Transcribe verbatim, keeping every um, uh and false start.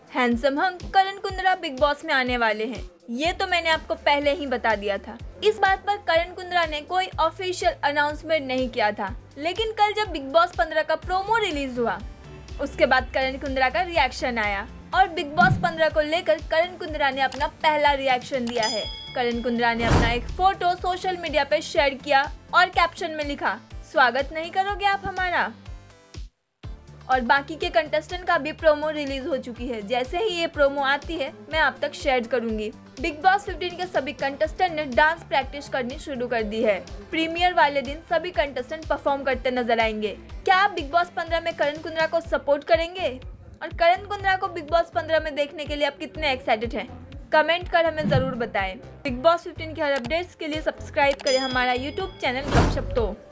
Handsome hunk Karan Kundra Bigg Boss में आने वाले हैं, ये तो मैंने आपको पहले ही बता दिया था। इस बात पर करण कुंद्रा ने कोई ऑफिशियल अनाउंसमेंट नहीं किया था, लेकिन कल जब बिग बॉस पंद्रह का प्रोमो रिलीज हुआ उसके बाद करण कुंद्रा का रिएक्शन आया और बिग बॉस पंद्रह को लेकर करण कुंद्रा ने अपना पहला रिएक्शन दिया है। करण कुंद्रा ने अपना एक फोटो सोशल मीडिया पे शेयर किया और कैप्शन में लिखा, स्वागत नहीं करोगे आप हमारा। और बाकी के कंटेस्टेंट का भी प्रोमो रिलीज हो चुकी है। जैसे ही ये प्रोमो आती है मैं आप तक शेयर करूंगी। बिग बॉस पंद्रह के सभी कंटेस्टेंट ने डांस प्रैक्टिस करनी शुरू कर दी है। प्रीमियर वाले दिन सभी कंटेस्टेंट परफॉर्म करते नजर आएंगे। क्या आप बिग बॉस पंद्रह में करण कुंद्रा को सपोर्ट करेंगे? और करण कुंद्रा को बिग बॉस पंद्रह में देखने के लिए आप कितने एक्साइटेड हैं? कमेंट कर हमें जरूर बताएं। बिग बॉस पंद्रह के हर अपडेट्स के लिए सब्सक्राइब करें हमारा यूट्यूब चैनल गपशप तो।